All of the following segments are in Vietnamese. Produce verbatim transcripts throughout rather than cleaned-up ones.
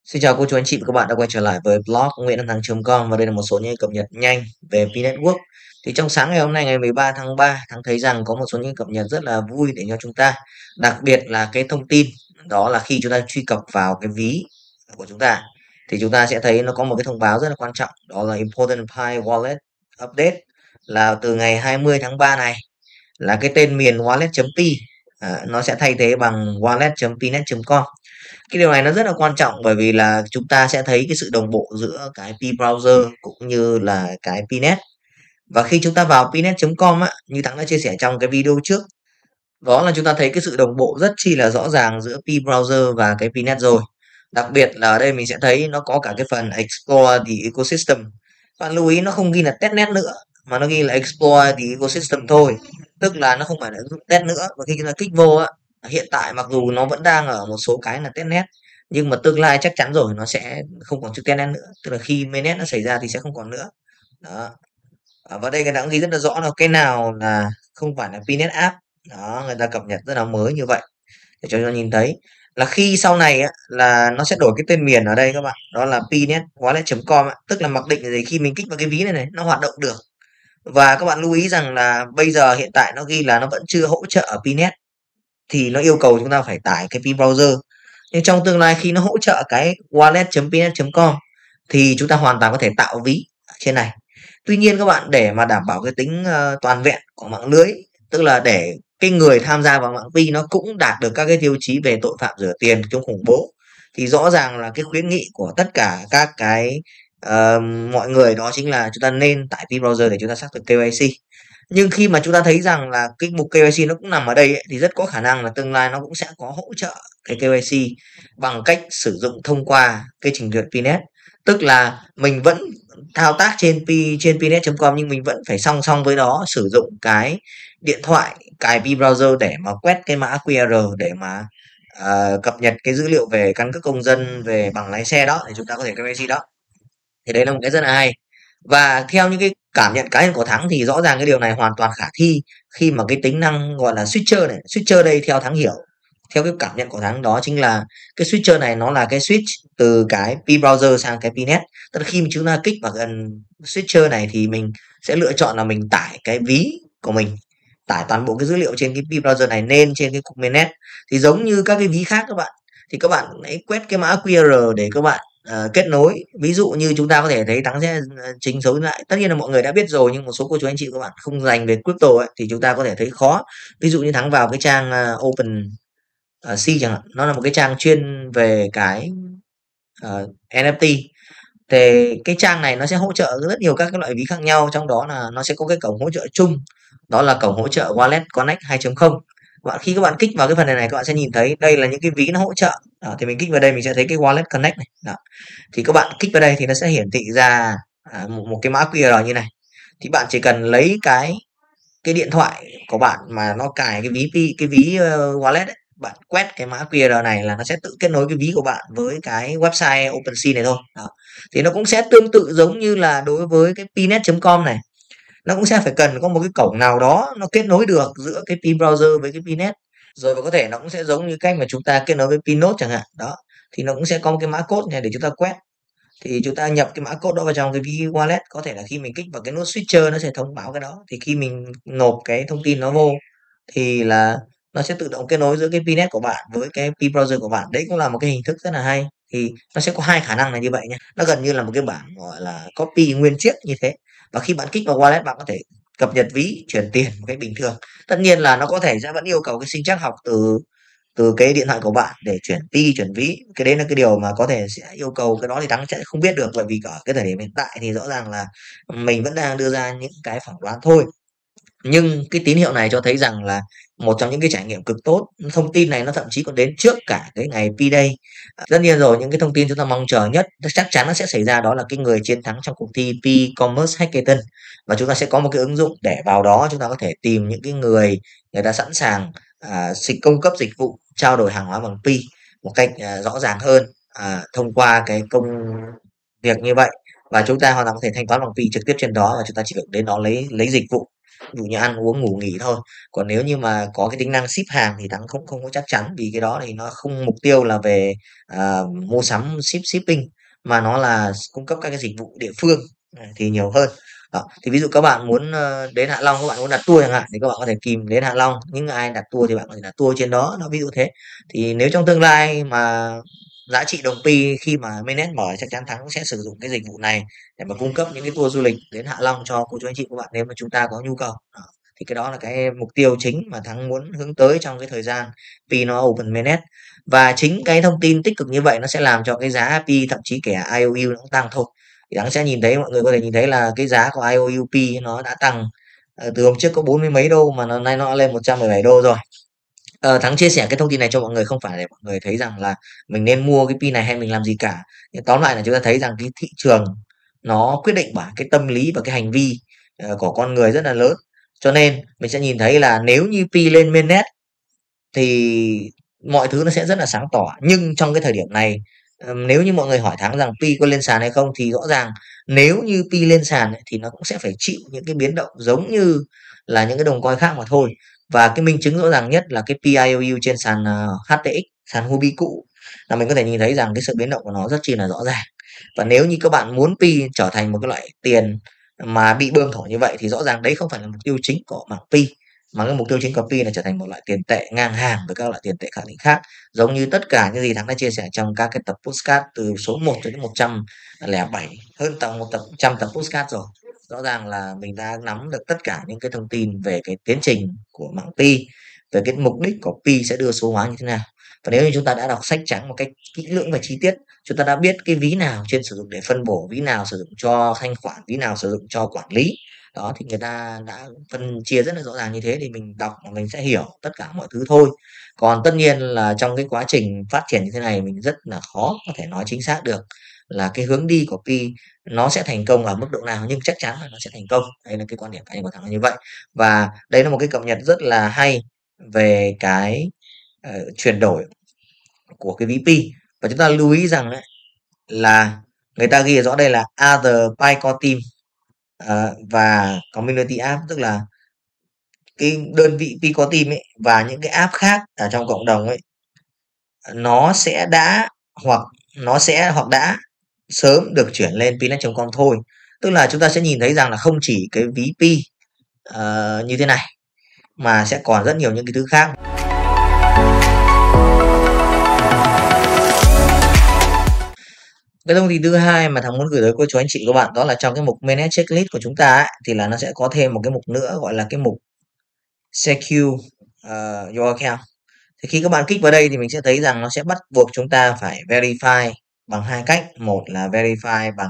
Xin chào cô chú anh chị và các bạn đã quay trở lại với blog nguyễn văn thắng chấm com, và đây là một số những cập nhật nhanh về Pi Network. Thì trong sáng ngày hôm nay ngày mười ba tháng ba, Thắng thấy rằng có một số những cập nhật rất là vui để cho chúng ta, đặc biệt là cái thông tin đó là khi chúng ta truy cập vào cái ví của chúng ta thì chúng ta sẽ thấy nó có một cái thông báo rất là quan trọng, đó là Important Pi Wallet Update, là từ ngày hai mươi tháng ba này là cái tên miền wallet.pi à, nó sẽ thay thế bằng wallet.pinet chấm com. Cái điều này nó rất là quan trọng bởi vì là chúng ta sẽ thấy cái sự đồng bộ giữa cái Pi browser cũng như là cái Pinet. Và khi chúng ta vào pinet chấm com á, như Thắng đã chia sẻ trong cái video trước, đó là chúng ta thấy cái sự đồng bộ rất chi là rõ ràng giữa Pi browser và cái Pinet rồi. Đặc biệt là ở đây mình sẽ thấy nó có cả cái phần Explore the Ecosystem. Bạn lưu ý nó không ghi là testnet nữa mà nó ghi là Explore the Ecosystem thôi. Tức là nó không phải là ứng dụng test nữa, và khi chúng ta kích vô á, hiện tại mặc dù nó vẫn đang ở một số cái là testnet, nhưng mà tương lai chắc chắn rồi nó sẽ không còn chữ testnet nữa, tức là khi mainnet nó xảy ra thì sẽ không còn nữa. Đó. À, và đây người ta cũng ghi rất là rõ là cái nào là không phải là Pinet app. Đó, người ta cập nhật rất là mới như vậy để cho chúng ta nhìn thấy là khi sau này á, là nó sẽ đổi cái tên miền ở đây các bạn, đó là pinet wallet chấm com, tức là mặc định là gì? Khi mình kích vào cái ví này này nó hoạt động được. Và các bạn lưu ý rằng là bây giờ hiện tại nó ghi là nó vẫn chưa hỗ trợ ở Pinet, thì nó yêu cầu chúng ta phải tải cái Pi browser. Nhưng trong tương lai khi nó hỗ trợ cái wallet.pinet chấm com thì chúng ta hoàn toàn có thể tạo ví ở trên này. Tuy nhiên các bạn, để mà đảm bảo cái tính uh, toàn vẹn của mạng lưới, tức là để cái người tham gia vào mạng Pi nó cũng đạt được các cái tiêu chí về tội phạm rửa tiền, chống khủng bố, thì rõ ràng là cái khuyến nghị của tất cả các cái uh, mọi người đó chính là chúng ta nên tải Pi browser để chúng ta xác thực ca i xê. Nhưng khi mà chúng ta thấy rằng là cái mục ca i xê nó cũng nằm ở đây ấy, thì rất có khả năng là tương lai nó cũng sẽ có hỗ trợ cái ca i xê bằng cách sử dụng thông qua cái trình duyệt Pinet. Tức là mình vẫn thao tác trên pi trên pinet chấm com, nhưng mình vẫn phải song song với đó sử dụng cái điện thoại cài Pi browser để mà quét cái mã quy rờ để mà uh, cập nhật cái dữ liệu về căn cước công dân, về bằng lái xe đó, để chúng ta có thể ca i xê đó. Thì đấy là một cái rất là hay. Và theo những cái cảm nhận cá nhân của Thắng thì rõ ràng cái điều này hoàn toàn khả thi khi mà cái tính năng gọi là switcher này, switcher đây theo Thắng hiểu, theo cái cảm nhận của Thắng đó chính là cái switcher này nó là cái switch từ cái Pi browser sang cái Pinet. Tức là khi mà chúng ta kích vào gần switcher này thì mình sẽ lựa chọn là mình tải cái ví của mình, tải toàn bộ cái dữ liệu trên cái Pi browser này lên trên cái cục mainnet. Thì giống như các cái ví khác các bạn, thì các bạn hãy quét cái mã quy rờ để các bạn uh, kết nối. Ví dụ như chúng ta có thể thấy Thắng sẽ uh, chỉnh số lại, tất nhiên là mọi người đã biết rồi, nhưng một số cô chú anh chị các bạn không dành về crypto ấy, thì chúng ta có thể thấy khó. Ví dụ như Thắng vào cái trang uh, Open uh, Sea chẳng hạn, nó là một cái trang chuyên về cái uh, en ép tê. Thì cái trang này nó sẽ hỗ trợ rất nhiều các cái loại ví khác nhau, trong đó là nó sẽ có cái cổng hỗ trợ chung, đó là cổng hỗ trợ Wallet Connect hai chấm không. Bạn khi các bạn kích vào cái phần này này, các bạn sẽ nhìn thấy đây là những cái ví nó hỗ trợ. Đó, thì mình kích vào đây mình sẽ thấy cái Wallet Connect này. Đó. Thì các bạn kích vào đây thì nó sẽ hiển thị ra à, một, một cái mã quy rờ như này. Thì bạn chỉ cần lấy cái cái điện thoại của bạn mà nó cài cái ví pi cái ví uh, wallet ấy, bạn quét cái mã quy rờ này là nó sẽ tự kết nối cái ví của bạn với cái website OpenSea này thôi. Đó. Thì nó cũng sẽ tương tự giống như là đối với cái pinet chấm com này, nó cũng sẽ phải cần có một cái cổng nào đó nó kết nối được giữa cái Pi browser với cái Pinet. Rồi và có thể nó cũng sẽ giống như cách mà chúng ta kết nối với Pinode chẳng hạn. Đó. Thì nó cũng sẽ có một cái mã code này để chúng ta quét. Thì chúng ta nhập cái mã code đó vào trong cái ví wallet, có thể là khi mình kích vào cái nút switcher nó sẽ thông báo cái đó. Thì khi mình nộp cái thông tin nó vô thì là nó sẽ tự động kết nối giữa cái Pinet của bạn với cái Pi browser của bạn. Đấy cũng là một cái hình thức rất là hay. Thì nó sẽ có hai khả năng là như vậy nha. Nó gần như là một cái bảng gọi là copy nguyên chiếc như thế. Và khi bạn kích vào wallet, bạn có thể cập nhật ví, chuyển tiền một cách bình thường. Tất nhiên là nó có thể sẽ vẫn yêu cầu cái sinh trắc học từ từ cái điện thoại của bạn để chuyển pi, chuyển ví. Cái đấy là cái điều mà có thể sẽ yêu cầu, cái đó thì Thắng sẽ không biết được, bởi vì ở cái thời điểm hiện tại thì rõ ràng là mình vẫn đang đưa ra những cái phỏng đoán thôi. Nhưng cái tín hiệu này cho thấy rằng là một trong những cái trải nghiệm cực tốt. Thông tin này nó thậm chí còn đến trước cả cái ngày P-Day. Tất nhiên rồi, những cái thông tin chúng ta mong chờ nhất chắc chắn nó sẽ xảy ra, đó là cái người chiến thắng trong cuộc thi P-Commerce Hackathon. Và chúng ta sẽ có một cái ứng dụng để vào đó chúng ta có thể tìm những cái người người ta sẵn sàng à, dịch cung cấp dịch vụ trao đổi hàng hóa bằng Pi một cách à, rõ ràng hơn à, thông qua cái công việc như vậy. Và chúng ta hoàn toàn có thể thanh toán bằng Pi trực tiếp trên đó, và chúng ta chỉ việc đến đó lấy lấy dịch vụ. ví dụ như ăn uống ngủ nghỉ thôi. Còn nếu như mà có cái tính năng ship hàng thì Thắng không không có chắc chắn, vì cái đó thì nó không mục tiêu là về à, mua sắm ship shipping, mà nó là cung cấp các cái dịch vụ địa phương à, thì nhiều hơn. Đó. Thì ví dụ các bạn muốn ờ, đến Hạ Long, các bạn muốn đặt tour chẳng hạn, thì các bạn có thể kìm đến Hạ Long, những ai đặt tour thì bạn có thể đặt tour trên đó, nó ví dụ thế. Thì nếu trong tương lai mà giá trị đồng Pi khi mà mainnet mở, chắc chắn Thắng cũng sẽ sử dụng cái dịch vụ này để mà cung cấp những cái tour du lịch đến Hạ Long cho cô chú anh chị các bạn nếu mà chúng ta có nhu cầu. Đó. Thì cái đó là cái mục tiêu chính mà Thắng muốn hướng tới trong cái thời gian Pi nó open mainnet. Và chính cái thông tin tích cực như vậy nó sẽ làm cho cái giá Pi, thậm chí kể i o u nó cũng tăng thôi. Thì Thắng sẽ nhìn thấy, mọi người có thể nhìn thấy là cái giá của i o u Pi nó đã tăng ờ, từ hôm trước có bốn mươi mấy đô mà nó nay nó lên một trăm mười bảy đô rồi. Ờ, Thắng chia sẻ cái thông tin này cho mọi người không phải để mọi người thấy rằng là mình nên mua cái pin này hay mình làm gì cả. Nhưng tóm lại là chúng ta thấy rằng cái thị trường nó quyết định bởi cái tâm lý và cái hành vi ờ, của con người rất là lớn. Cho nên mình sẽ nhìn thấy là nếu như pi lên mainnet thì mọi thứ nó sẽ rất là sáng tỏ. Nhưng trong cái thời điểm này, ừm, nếu như mọi người hỏi Thắng rằng Pi có lên sàn hay không, thì rõ ràng nếu như Pi lên sàn ấy, thì nó cũng sẽ phải chịu những cái biến động giống như là những cái đồng coin khác mà thôi. Và cái minh chứng rõ ràng nhất là cái pi i o u trên sàn à, hát tê ích, sàn Huobi cũ, là mình có thể nhìn thấy rằng cái sự biến động của nó rất chi là rõ ràng. Và nếu như các bạn muốn Pi trở thành một cái loại tiền mà bị bơm thổi như vậy, thì rõ ràng đấy không phải là mục tiêu chính của mảng Pi, mà cái mục tiêu chính của Pi là trở thành một loại tiền tệ ngang hàng với các loại tiền tệ khẳng định khác, giống như tất cả những gì Thắng đã chia sẻ trong các cái tập podcast từ số một cho đến một trăm lẻ bảy, hơn tầm một tập trăm tập podcast rồi. Rõ ràng là mình đã nắm được tất cả những cái thông tin về cái tiến trình của mảng Pi, về cái mục đích của Pi sẽ đưa số hóa như thế nào. Và nếu như chúng ta đã đọc sách trắng một cách kỹ lưỡng và chi tiết, chúng ta đã biết cái ví nào trên sử dụng để phân bổ, ví nào sử dụng cho thanh khoản, ví nào sử dụng cho quản lý. Đó thì người ta đã phân chia rất là rõ ràng như thế, thì mình đọc mà mình sẽ hiểu tất cả mọi thứ thôi. Còn tất nhiên là trong cái quá trình phát triển như thế này, mình rất là khó có thể nói chính xác được là cái hướng đi của Pi nó sẽ thành công ở mức độ nào, nhưng chắc chắn là nó sẽ thành công. Đây là cái quan điểm cá nhân của Thắng là như vậy. Và đây là một cái cập nhật rất là hay về cái ờ, chuyển đổi của cái ví Pi. Và chúng ta lưu ý rằng đấy, là người ta ghi rõ đây là other Picore team ờ, và community app, tức là cái đơn vị Picore team ấy và những cái app khác ở trong cộng đồng ấy, nó sẽ đã hoặc nó sẽ hoặc đã sớm được chuyển lên pinet chấm com thôi. Tức là chúng ta sẽ nhìn thấy rằng là không chỉ cái ví Pi ờ, như thế này, mà sẽ còn rất nhiều những cái thứ khác. Cái thông tin thứ hai mà Thắng muốn gửi tới cô chú anh chị các bạn, đó là trong cái mục mainnet checklist của chúng ta ấy, thì là nó sẽ có thêm một cái mục nữa gọi là cái mục secure uh, your account. Thì khi các bạn kích vào đây thì mình sẽ thấy rằng nó sẽ bắt buộc chúng ta phải verify bằng hai cách. Một là verify bằng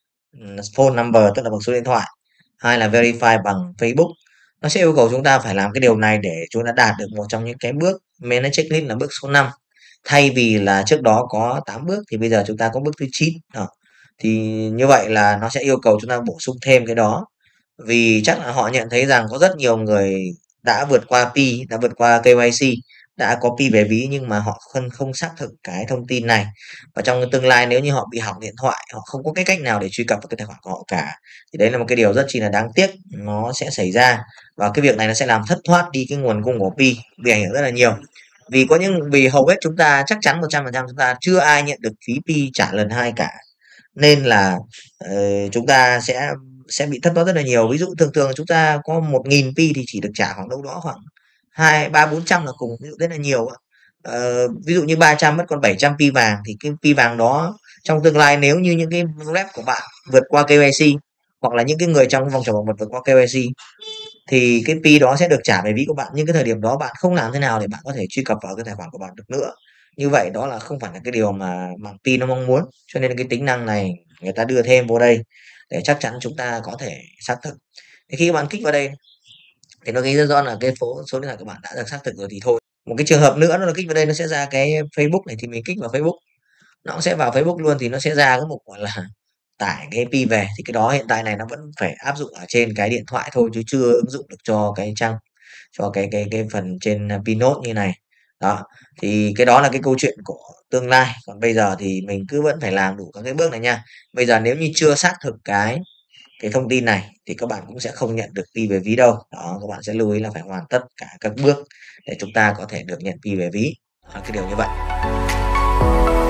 phone number, tức là bằng số điện thoại. Hai là verify bằng Facebook. Nó sẽ yêu cầu chúng ta phải làm cái điều này để chúng ta đạt được một trong những cái bước mainnet checklist là bước số năm. Thay vì là trước đó có tám bước thì bây giờ chúng ta có bước thứ chín. Đó. Thì như vậy là nó sẽ yêu cầu chúng ta bổ sung thêm cái đó. Vì chắc là họ nhận thấy rằng có rất nhiều người đã vượt qua Pi, đã vượt qua ca i xê, đã có Pi về ví, nhưng mà họ không không xác thực cái thông tin này. Và trong tương lai nếu như họ bị hỏng điện thoại, họ không có cái cách nào để truy cập vào cái tài khoản của họ cả, thì đấy là một cái điều rất chi là đáng tiếc nó sẽ xảy ra. Và cái việc này nó sẽ làm thất thoát đi cái nguồn cung của Pi, bị ảnh hưởng rất là nhiều. Vì có những vì hầu hết chúng ta chắc chắn một trăm phần trăm chúng ta chưa ai nhận được phí Pi trả lần hai cả, nên là ờ, chúng ta sẽ sẽ bị thất thoát rất là nhiều. Ví dụ thường thường chúng ta có một nghìn pi thì chỉ được trả khoảng đâu đó khoảng hai ba bốn trăm là cùng, ví dụ rất là nhiều. Ờ, ví dụ như ba trăm mất còn bảy trăm pi vàng, thì cái pi vàng đó trong tương lai nếu như những cái rep của bạn vượt qua ca i xê, hoặc là những cái người trong vòng tròn bảo mật vượt qua ca i xê, thì cái pi đó sẽ được trả về ví của bạn, nhưng cái thời điểm đó bạn không làm thế nào để bạn có thể truy cập vào cái tài khoản của bạn được nữa. Như vậy đó là không phải là cái điều mà mảng Pi nó mong muốn. Cho nên cái tính năng này người ta đưa thêm vô đây để chắc chắn chúng ta có thể xác thực. Thì khi các bạn kích vào đây thì nó ghi rất rõ là cái phố số điện thoại của bạn đã được xác thực rồi thì thôi. Một cái trường hợp nữa nó là kích vào đây nó sẽ ra cái Facebook này, thì mình kích vào Facebook nó cũng sẽ vào Facebook luôn, thì nó sẽ ra cái mục gọi là tải cái pi về. Thì cái đó hiện tại này nó vẫn phải áp dụng ở trên cái điện thoại thôi, chứ chưa ứng dụng được cho cái trang cho cái cái cái phần trên Pinode như này. Đó, thì cái đó là cái câu chuyện của tương lai. Còn bây giờ thì mình cứ vẫn phải làm đủ các cái bước này nha. Bây giờ nếu như chưa xác thực cái cái thông tin này thì các bạn cũng sẽ không nhận được pi về ví đâu. Đó, các bạn sẽ lưu ý là phải hoàn tất cả các bước để chúng ta có thể được nhận pi về ví. Đó, cái điều như vậy.